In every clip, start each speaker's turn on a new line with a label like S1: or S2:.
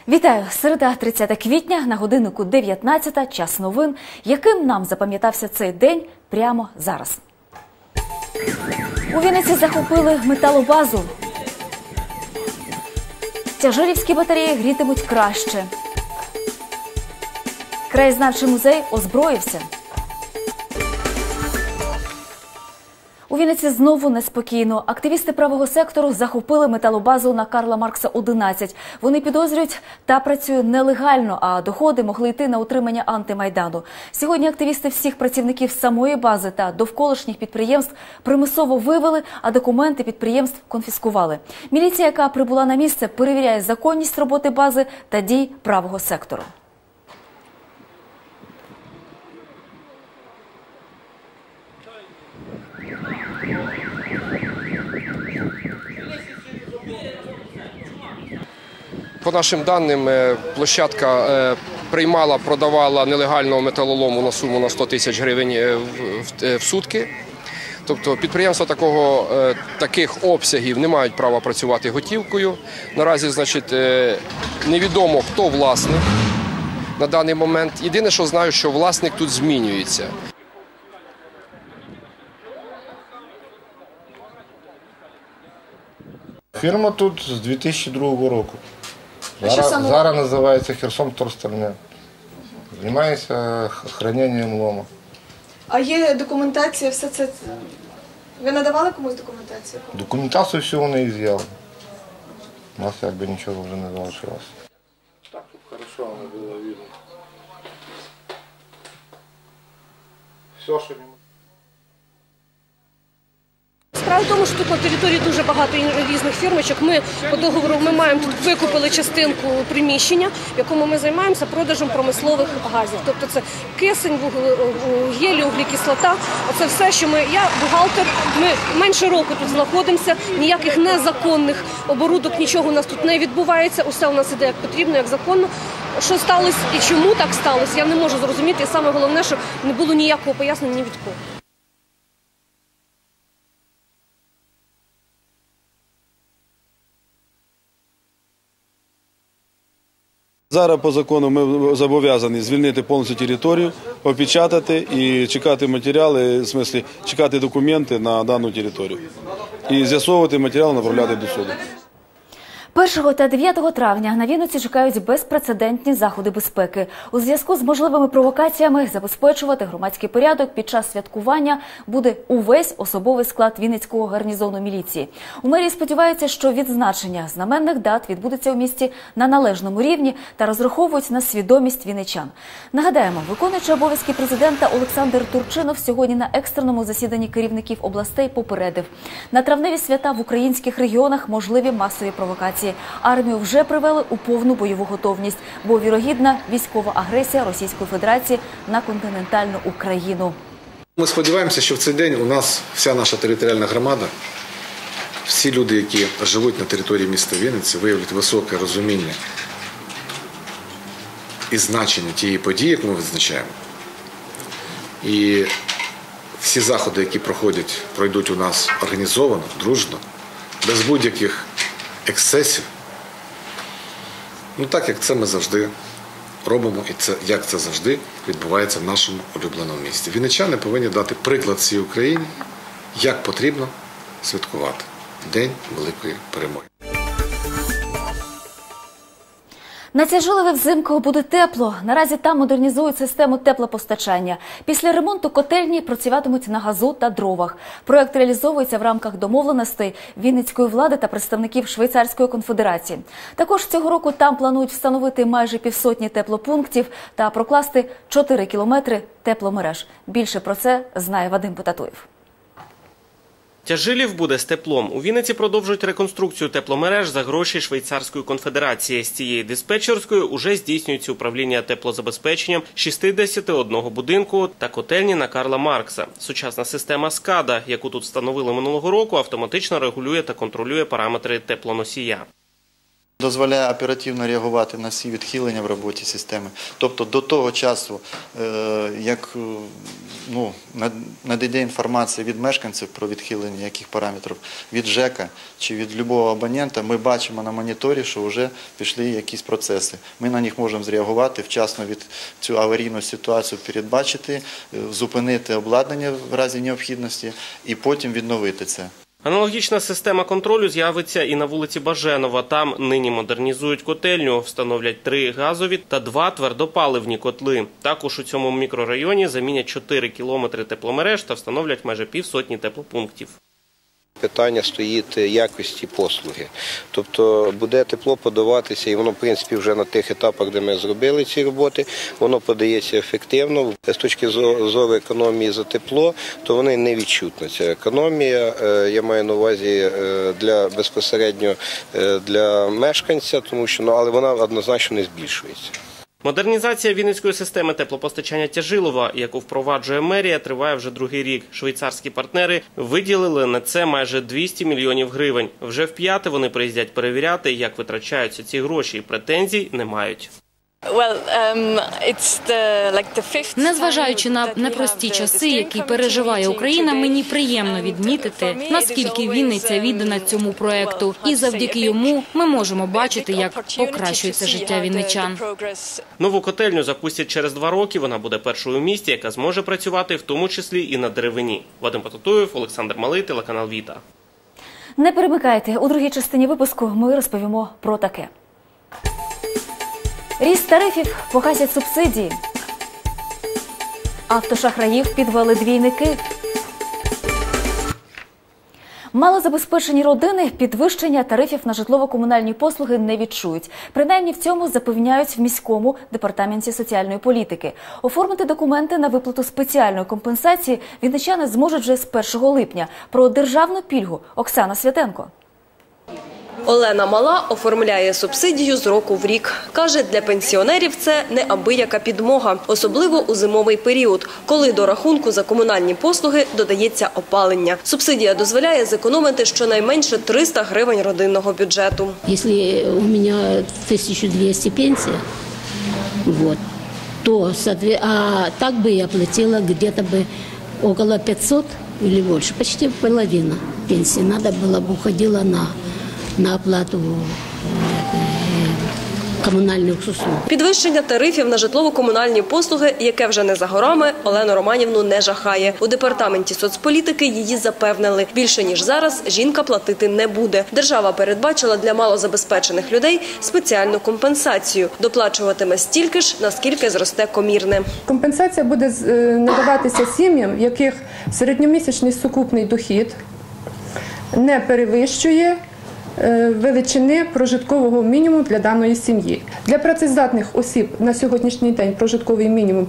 S1: Вітаю! Середа, 30 квітня, на годиннику 19, час новин. Яким нам запам'ятався цей день прямо зараз? У Вінниці захопили металобазу. Тяжирівські батареї грітимуть краще. Краєзнавчий музей озброївся. У Вінниці знову неспокійно. Активісти правого сектору захопили металобазу на Карла Маркса, 11. Вони підозрюють, та працює нелегально, а доходи могли йти на утримання антимайдану. Сьогодні активісти всіх працівників самої бази та довколишніх підприємств примусово вивели, а документи підприємств конфіскували. Міліція, яка прибула на місце, перевіряє законність роботи бази та дій правого сектору.
S2: По нашим даним, площадка приймала, продавала нелегального металолому на суму на 100 тисяч гривень в сутки. Тобто підприємства таких обсягів не мають права працювати готівкою. Наразі, невідомо, хто власник на даний момент. Єдине, що знаю, що власник тут змінюється.
S3: Фірма тут з 2002 року. Зараз називається Херсонторстальне. Займається храненням лому.
S4: А є документація, все це? Ви надавали комусь документацію?
S3: Документацію всю вони і з'яли. У нас якби нічого вже не залишилося. Так, тут хорошо воно було видно. Все, що
S5: Справа в тому, що тут на території дуже багато різних фірмочок. Ми по договору маємо тут викупили частинку приміщення, в якому ми займаємося продажем промислових газів. Тобто це кисень, гелій, вуглекислота. Оце все, що я бухгалтер, ми менше року тут знаходимося, ніяких незаконних оборудок, нічого у нас тут не відбувається. Усе у нас іде як потрібно, як законно. Що сталося і чому так сталося, я не можу зрозуміти. І саме головне, що не було ніякого пояснення ні від кого.
S6: Зараз по закону ми зобов'язані звільнити повністю територію, опечатати і чекати матеріали, в смислі чекати документи на дану територію. І з'ясовувати матеріали, направляти до суду.
S1: 1 та 9 травня на Вінниці чекають безпрецедентні заходи безпеки. У зв'язку з можливими провокаціями забезпечувати громадський порядок під час святкування буде увесь особовий склад Вінницького гарнізону міліції. У мерії сподіваються, що відзначення знаменних дат відбудеться у місті на належному рівні та розраховують на свідомість вінничан. Нагадаємо, виконуючий обов'язки президента Олександр Турчинов сьогодні на екстреному засіданні керівників областей попередив: на травневі свята в українських регіонах можливі масові провокації. Армію вже привели у повну бойову готовність, бо вірогідна військова агресія Російської Федерації на континентальну Україну.
S7: Ми сподіваємося, що в цей день у нас вся наша територіальна громада, всі люди, які живуть на території міста Вінниці, виявлять високе розуміння і значення тієї події, яку ми відзначаємо. І всі заходи, які пройдуть у нас організовано, дружно, без будь-яких ексцесів, так як це ми завжди робимо і як це завжди відбувається в нашому улюбленому місті. Вінничани повинні дати приклад всій Україні, як потрібно святкувати День Великої Перемоги.
S1: На Тяжилові взимку буде тепло. Наразі там модернізують систему теплопостачання. Після ремонту котельні працюватимуть на газу та дровах. Проєкт реалізовується в рамках домовленостей Вінницької влади та представників Швейцарської конфедерації. Також цього року там планують встановити майже півсотні теплопунктів та прокласти 4 кілометри тепломереж. Більше про це знає Вадим Потатуєв.
S8: Тяжилів буде з теплом. У Вінниці продовжують реконструкцію тепломереж за гроші Швейцарської конфедерації. З цієї диспетчерської уже здійснюється управління теплозабезпеченням 61 будинку та котельні на Карла Маркса. Сучасна система SCADA, яку тут встановили минулого року, автоматично регулює та контролює параметри теплоносія.
S9: Дозволяє оперативно реагувати на всі відхилення в роботі системи. Тобто до того часу, як надійде інформація від мешканців про відхилення яких параметрів, від ЖЕКа чи від будь-якого абонента, ми бачимо на моніторі, що вже пішли якісь процеси. Ми на них можемо зреагувати, вчасно від цю аварійну ситуацію передбачити, зупинити обладнання в разі необхідності і потім відновити це.
S8: Аналогічна система контролю з'явиться і на вулиці Баженова. Там нині модернізують котельню, встановлять 3 газові та 2 твердопаливні котли. Також у цьому мікрорайоні замінять 4 кілометри тепломереж та встановлять майже півсотні теплопунктів.
S10: Питання стоїть якості послуги. Тобто буде тепло подаватися, і воно, в принципі, вже на тих етапах, де ми зробили ці роботи, воно подається ефективно. З точки зору економії за тепло, то вони не відчутна. Ця економія, я маю на увазі безпосередньо для мешканця, тому що, але вона однозначно не збільшується.
S8: Модернізація Вінницької системи теплопостачання Тяжилова, яку впроваджує мерія, триває вже другий рік. Швейцарські партнери виділили на це майже 200 мільйонів гривень. Вже вп'яте вони приїздять перевіряти, як витрачаються ці гроші, і претензій не мають.
S11: Незважаючи на непрості часи, які переживає Україна, мені приємно відмітити, наскільки Вінниця віддана цьому проекту. І завдяки йому ми можемо бачити, як покращується життя вінничан.
S8: Нову котельню запустять через 2 роки. Вона буде першою в місті, яка зможе працювати в тому числі і на деревині. Вадим Потатуєв, Олександр Малий, телеканал Віта.
S1: Не перемикайте. У другій частині випуску ми розповімо про таке. Ріст тарифів, погасять субсидії. Автошахраїв підвели двійники. Малозабезпечені родини підвищення тарифів на житлово-комунальні послуги не відчують. Принаймні в цьому запевняють в міському департаменті соціальної політики. Оформити документи на виплату спеціальної компенсації вінничани зможуть вже з 1 липня. Про державну пільгу Оксана Святенко.
S12: Олена Мала оформляє субсидію з року в рік. Каже, для пенсіонерів це неабияка підмога, особливо у зимовий період, коли до рахунку за комунальні послуги додається опалення. Субсидія дозволяє зекономити щонайменше 300 гривень родинного бюджету.
S13: Якщо у мене 1200 пенсія, то так би я платила где-то около 500 или больше, почти половина пенсии. Надо было бы уходила на оплату комунальних услуг.
S12: Підвищення тарифів на житлово-комунальні послуги, яке вже не за горами, Олену Романівну не жахає. У департаменті соцполітики її запевнили, більше ніж зараз жінка платити не буде. Держава передбачила для малозабезпечених людей спеціальну компенсацію. Доплачуватиме стільки ж, наскільки зросте комірне.
S14: Компенсація буде надаватися сім'ям, в яких середньомісячний сукупний дохід не перевищує величини прожиткового мінімуму для даної сім'ї. Для працездатних осіб на сьогоднішній день прожитковий мінімум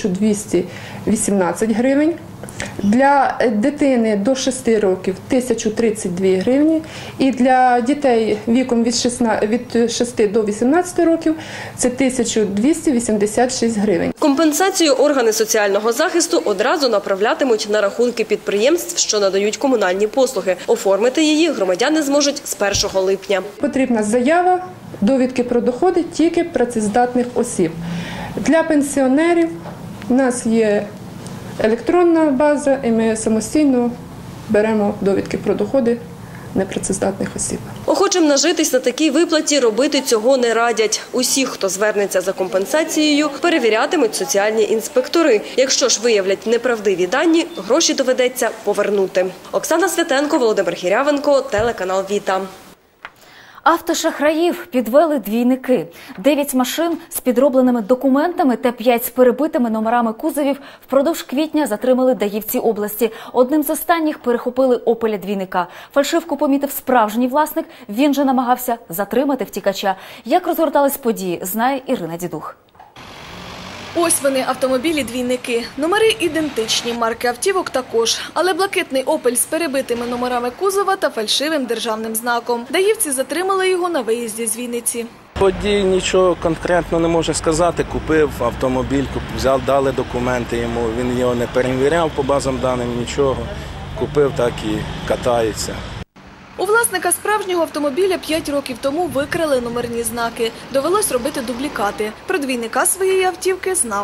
S14: 1218 гривень. Для дитини до 6 років 1032 гривні. І для дітей віком від 6 до 18 років це 1286 гривень.
S12: Компенсацію органи соціального захисту одразу направлятимуть на рахунки підприємств, що надають комунальні послуги. Оформити її громадяни зможуть з 1 липня.
S14: Потрібна заява, довідки про доходи тільки працездатних осіб. Для пенсіонерів у нас є електронна база, і ми самостійно беремо довідки про доходи непрацездатних осіб.
S12: Охочим нажитись на такій виплаті робити цього не радять. Усіх, хто звернеться за компенсацією, перевірятимуть соціальні інспектори. Якщо ж виявлять неправдиві дані, гроші доведеться повернути. Оксана Святенко, Володимир Хірявенко, телеканал Віта.
S1: Автошахраїв підвели двійники. 9 машин з підробленими документами та 5 з перебитими номерами кузовів впродовж квітня затримали даївці області. Одним з останніх перехопили «Опеля» двійника. Фальшивку помітив справжній власник, він же намагався затримати втікача. Як розгортались події, знає Ірина Дідух.
S4: Ось вони, автомобілі-двійники. Номери ідентичні, марки автівок також. Але блакитний «Опель» з перебитими номерами кузова та фальшивим державним знаком. Даївці затримали його на виїзді з Вінниці.
S15: Водій нічого конкретно не може сказати. Купив автомобіль, взяв, дали документи йому. Він його не перевіряв по базам даним, нічого. Купив, так і катається.
S4: У власника справжнього автомобіля 5 років тому викрали номерні знаки. Довелось робити дублікати. Про двійника своєї автівки знав.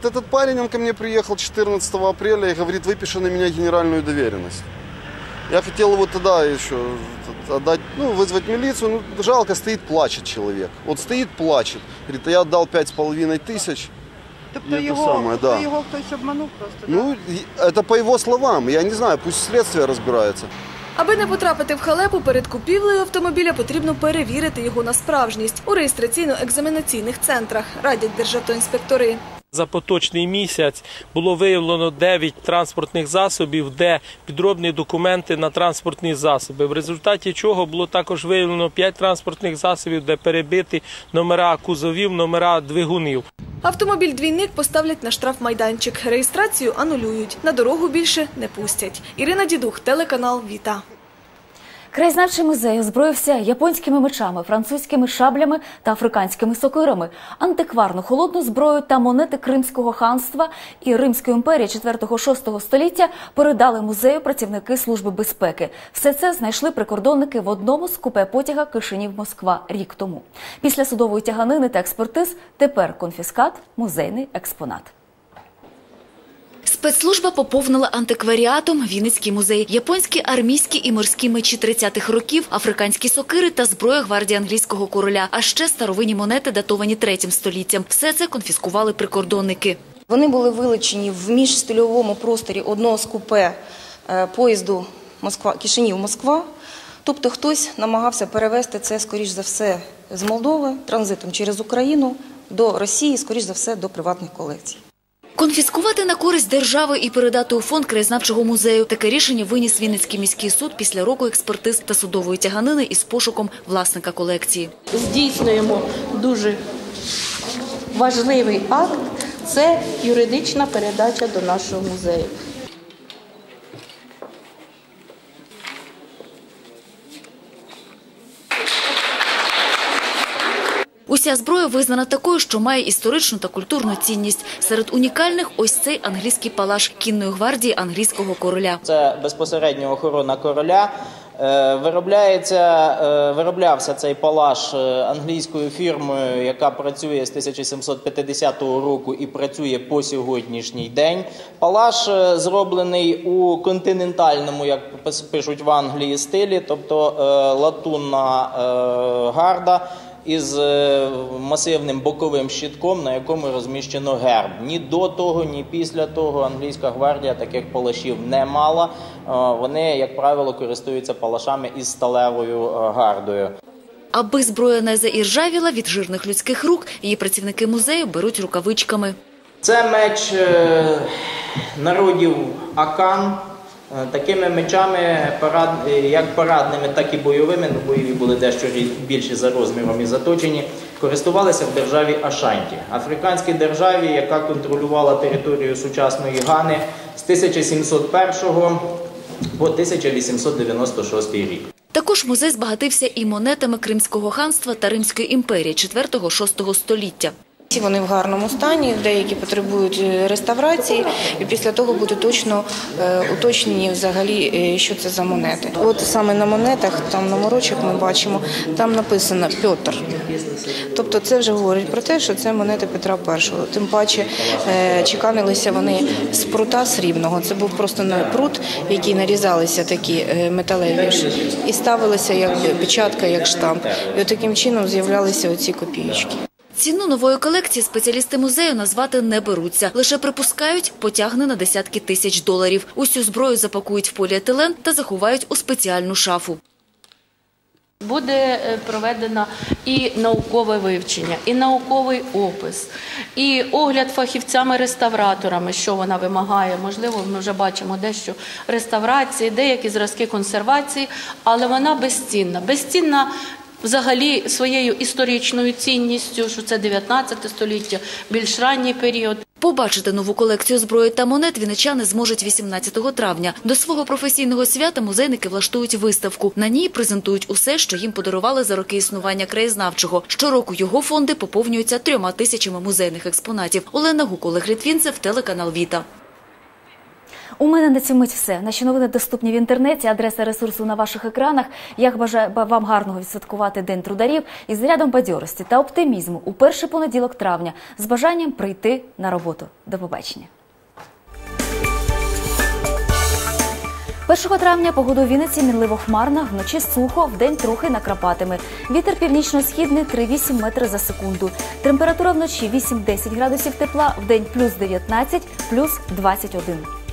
S16: Вот этот парень, он ко мне приехал 14 апреля и говорит, выпиши на меня генеральную доверенность. Я хотел его тогда еще отдать, вызвать милицию, жалко, стоит, плачет человек. Вот стоит, плачет. Говорит, я отдал 5500.
S17: Тобто його хтось обманув просто?
S16: Это по его словам, я не знаю, пусть следствие разбирается.
S4: Аби не потрапити в халепу, перед купівлею автомобіля потрібно перевірити його на справжність у реєстраційно-екзаменаційних центрах, радять державтоінспектори.
S18: За поточний місяць було виявлено 9 транспортних засобів, де підробні документи на транспортні засоби. В результаті чого було також виявлено 5 транспортних засобів, де перебиті номера кузовів, номера двигунів.
S4: Автомобіль-двійник поставлять на штрафмайданчик. Реєстрацію анулюють. На дорогу більше не пустять. Ірина Дідух, телеканал «Віта».
S1: Краєзнавчий музей озброївся японськими мечами, французькими шаблями та африканськими сокирами. Антикварну холодну зброю та монети Кримського ханства і Римської імперії 4-6 століття передали музею працівники Служби безпеки. Все це знайшли прикордонники в одному з купе потяга Кишинів-Москва рік тому. Після судової тяганини та експертиз тепер конфіскат – музейний експонат.
S19: Спецслужба поповнила антикваріатом Вінницький музей. Японські армійські і морські мечі 30-х років, африканські сокири та зброя гвардії англійського короля, а ще старовинні монети, датовані 3 століттям. Все це конфіскували прикордонники.
S20: Вони були вилучені в міжстильовому просторі одного з купе поїзду Кишинів-Москва. Тобто хтось намагався перевезти це, скоріш за все, з Молдови, транзитом через Україну до Росії, скоріш за все, до приватних колекцій.
S19: Конфіскувати на користь держави і передати у фонд краєзнавчого музею. Таке рішення виніс Вінницький міський суд після року експертиз та судової тяганини із пошуком власника колекції.
S21: Здійснюємо дуже важливий акт – це юридична передача до нашого музею.
S19: Уся зброя визнана такою, що має історичну та культурну цінність. Серед унікальних – ось цей англійський палаш кінної гвардії англійського короля.
S22: Це безпосередньо охорона короля. Вироблявся цей палаш англійською фірмою, яка працює з 1750 року і працює по сьогоднішній день. Палаш зроблений у континентальному, як пишуть в Англії, стилі, тобто латунна гарда із масивним боковим щитком, на якому розміщено герб. Ні до того, ні після того англійська гвардія таких палашів не мала. Вони, як правило, користуються палашами із сталевою гардою.
S19: Аби зброя не заіржавіла від жирних людських рук, її працівники музею беруть рукавичками.
S22: Це меч народів Акан. Такими мечами, як парадними, так і бойовими, бойові були дещо більші за розміром і заточені, користувалися в державі Ашанті, африканській державі, яка контролювала територію сучасної Гани з 1701 по 1896 рік.
S19: Також музей збагатився і монетами Кримського ханства та Римської імперії 4-6 століття.
S20: Вони в гарному стані, деякі потребують реставрації, і після того буде точно уточнені взагалі, що це за монети. От саме на монетах, там номерочок ми бачимо, там написано «Петр». Тобто це вже говорить про те, що це монети Петра І. Тим паче чеканилися вони з прута срібного. Це був просто прут, в який нарізалися такі металеві і ставилися як печатка, як штамп. І от таким чином з'являлися оці копійки.
S19: Ціну нової колекції спеціалісти музею назвати не беруться. Лише припускають, потягне на десятки тисяч доларів. Усю зброю запакують в поліетилен та заховають у спеціальну шафу.
S21: Буде проведено і наукове вивчення, і науковий опис, і огляд фахівцями-реставраторами, що вона вимагає. Можливо, ми вже бачимо дещо реставрації, деякі зразки консервації, але вона безцінна. Безцінна взагалі своєю історичною цінністю, що це 19 століття, більш ранній період.
S19: Побачити нову колекцію зброї та монет вінничани зможуть 18 травня. До свого професійного свята музейники влаштують виставку. На ній презентують усе, що їм подарували за роки існування краєзнавчого. Щороку його фонди поповнюються 3000 музейних експонатів. Олена Гук, Олег Літвінцев, телеканал «Віта».
S1: У мене на цю мить все. Наші новини доступні в інтернеті, адреса ресурсу на ваших екранах. Я бажаю вам гарного відсвяткувати День трударів із зарядом бадьорості та оптимізму у перший понеділок травня з бажанням прийти на роботу. До побачення. 1 травня погода у Вінниці мінливо хмарна, вночі сухо, вдень трохи накрапатиме. Вітер північно-східний 3,8 метри за секунду. Температура вночі 8-10 градусів тепла, вдень плюс 19, плюс 21.